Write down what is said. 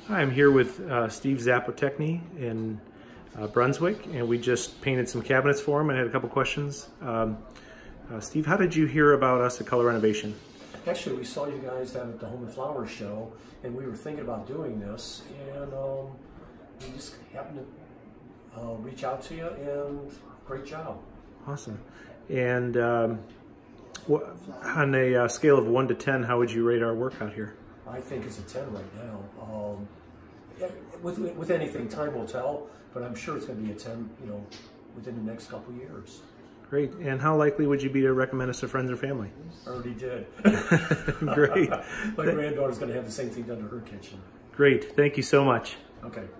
Hi, I'm here with Steve Zapotechny in Brunswick, and we just painted some cabinets for him and had a couple questions. Steve, how did you hear about us at Color Renovation? Actually, we saw you guys down at the Home and Flower Show, and we were thinking about doing this, and we just happened to reach out to you, and great job. Awesome. And on a scale of 1 to 10, how would you rate our work out here? I think it's a 10 right now. With anything, time will tell, but I'm sure it's going to be a 10, within the next couple years. Great. And how likely would you be to recommend us to friends or family? I already did. Great. My granddaughter's going to have the same thing done to her kitchen. Great. Thank you so much. Okay.